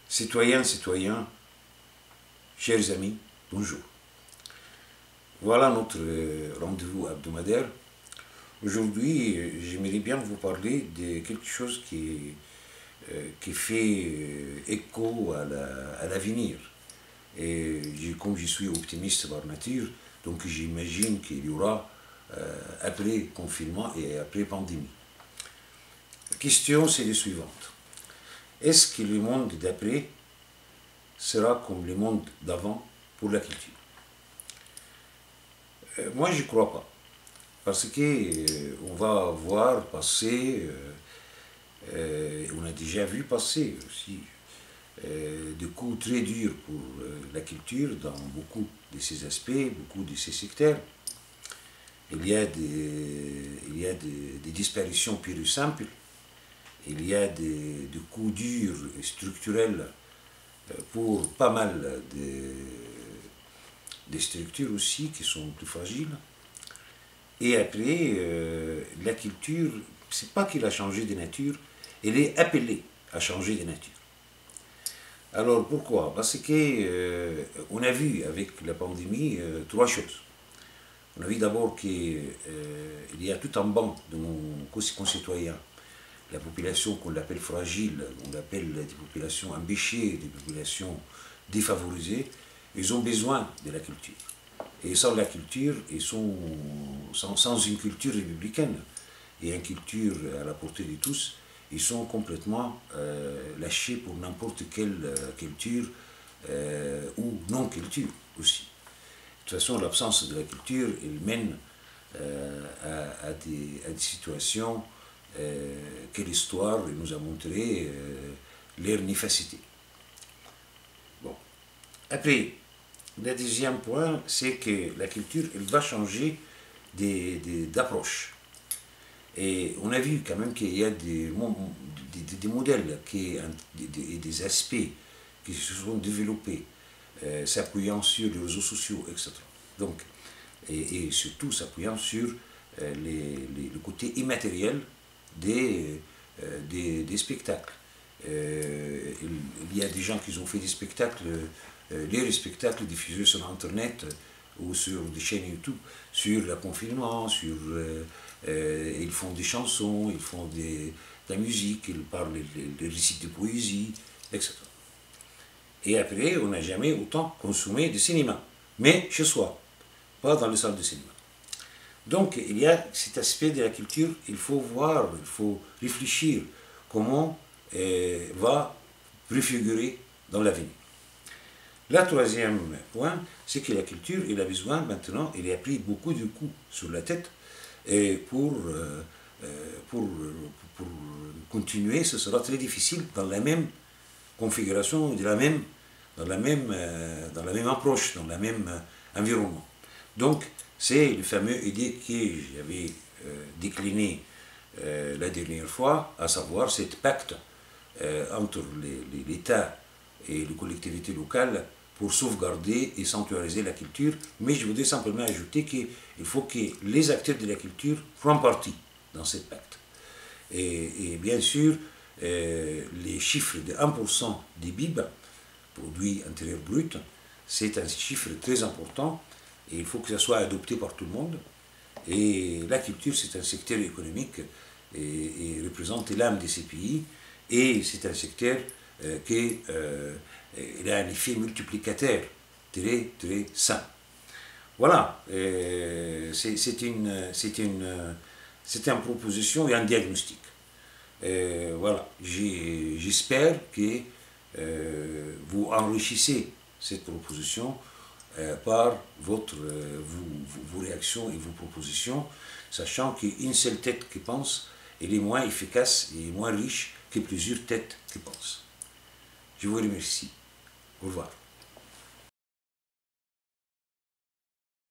Citoyens, chers amis, bonjour. Voilà notre rendez-vous hebdomadaire. Aujourd'hui, j'aimerais bien vous parler de quelque chose qui fait écho à l'avenir. Et comme je suis optimiste par nature, donc j'imagine qu'il y aura après confinement et après pandémie. La question, c'est la suivante. Est-ce que le monde d'après sera comme le monde d'avant pour la culture? Moi, je ne crois pas. Parce qu'on va voir passer, on a déjà vu passer aussi, des coups très durs pour la culture dans beaucoup de ces aspects, beaucoup de ces secteurs. Il y a des disparitions pures et simples. Il y a des coups durs et structurels pour pas mal de structures aussi qui sont plus fragiles. Et après, la culture, c'est pas qu'elle a changé de nature, elle est appelée à changer de nature. Alors pourquoi? Parce qu'on a vu avec la pandémie trois choses. On a vu d'abord qu'il y a tout un banc de nos concitoyens, la population qu'on appelle fragile, on l'appelle des populations embêchées, des populations défavorisées, ils ont besoin de la culture. Et sans la culture, ils sont sans une culture républicaine et une culture à la portée de tous, ils sont complètement lâchés pour n'importe quelle culture ou non-culture aussi. De toute façon, l'absence de la culture, elle mène à des situations que l'histoire nous a montré leur néfacité. Bon. Après, le deuxième point, c'est que la culture, elle va changer d'approche. Et on a vu quand même qu'il y a des modèles et des aspects qui se sont développés, s'appuyant sur les réseaux sociaux, etc. Donc, et surtout s'appuyant sur le côté immatériel des spectacles. Il y a des gens qui ont fait des spectacles, les spectacles diffusés sur Internet ou sur des chaînes YouTube, sur le confinement, ils font des chansons, ils font de la musique, ils parlent, ils récitent de poésie, etc. Et après, on n'a jamais autant consommé de cinéma, mais chez soi, pas dans les salles de cinéma. Donc, il y a cet aspect de la culture, il faut voir, il faut réfléchir comment va préfigurer dans l'avenir. Le troisième point, c'est que la culture, elle a besoin maintenant, elle a pris beaucoup de coups sur la tête, et pour continuer, ce sera très difficile dans la même configuration, dans la même approche, dans le même environnement. Donc, c'est le fameux idée que j'avais décliné la dernière fois, à savoir cet pacte entre l'État et les collectivités locales pour sauvegarder et sanctuariser la culture. Mais je voudrais simplement ajouter qu'il faut que les acteurs de la culture prennent partie dans ce pacte. Et bien sûr, les chiffres de 1% des PIB, produit intérieur brut, c'est un chiffre très important et il faut que ça soit adopté par tout le monde. Et la culture, c'est un secteur économique et représente l'âme de ces pays, et c'est un secteur qui a un effet multiplicateur très très sain. Voilà, c'est une proposition et un diagnostic. Voilà, j'espère que vous enrichissez cette proposition par vos réactions et vos propositions, sachant qu'une seule tête qui pense, elle est moins efficace et moins riche que plusieurs têtes qui pensent. Je vous remercie. Au revoir.